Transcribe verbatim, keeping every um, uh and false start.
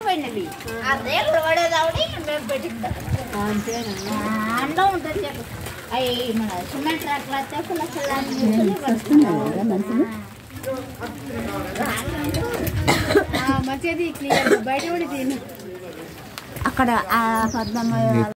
అదే పడేదాడి మేము పెట్టిందా అండం ఉంటుంది చెప్పు అవి మన సిమెంట్ ట్రాక్లు వస్తే మంచిది క్లియర్ బయట కూడా తిను అక్కడ పద్మమ్మ